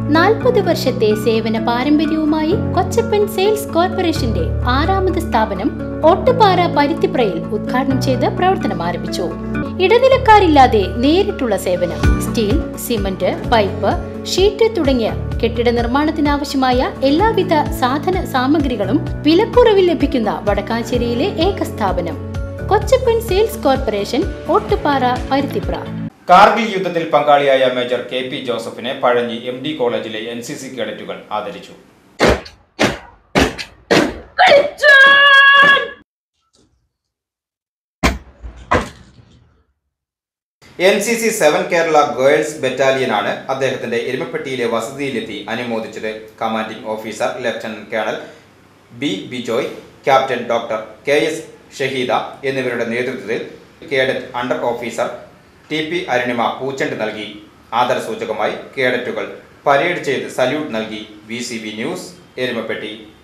40 വർഷത്തെ സേവന പാരമ്പര്യവുമായി കൊച്ചപ്പൻ സെയിൽസ് കോർപ്പറേഷന്റെ 6ാമത് സ്ഥാപനം ഒട്ടുപാറ പരുത്തിപ്രയിൽ ഉദ്ഘാടനം ചെയ്ത് പ്രവർത്തനം ആരംഭിച്ചു. ഇടനിലക്കാരില്ലാതെ നേരിട്ടുള്ള സേവനം. സ്റ്റീൽ, സിമന്റ്, പൈപ്പ്, ഷീറ്റ് തുടങ്ങിയ കെട്ടിട നിർമ്മാണത്തിനാവശ്യമായ എല്ലാവിധ സാധന സാമഗ്രികളും വിലക്കുറവിൽ ലഭിക്കുന്ന വടക്കാഞ്ചേരിയിലെ ഏക സ്ഥാപനം കൊച്ചപ്പൻ സെയിൽസ് കോർപ്പറേഷൻ, ഒട്ടുപാറ, പരുത്തിപ്ര. കാർഗിൽ യുദ്ധത്തിൽ പങ്കാളിയായ മേജർ KP ജോസഫിനെ പഴഞ്ഞി MD കോളേജിലെ NCC കേഡറ്റുകൾ ആദരിച്ചു. NCC 7 കേരള ഗേൾസ് ബറ്റാലിയനാണ് അദ്ദേഹത്തിന്റെ എരുമപ്പെട്ടിയിലെ വസതിയിലെത്തി അനുമോദിച്ചത്. Commanding officer lieutenant colonel B. Bijoy, captain doctor KS Shaheeda എന്നിവരുടെ നേതൃത്വത്തിൽ cadet under officer TP Arunima പൂച്ചെണ്ട് നൽകി. ആദരസൂചകമായി കേഡറ്റുകൾ പരേഡ് ചെയ്ത് സല്യൂട്ട് നൽകി. VCB news, Erumapetty.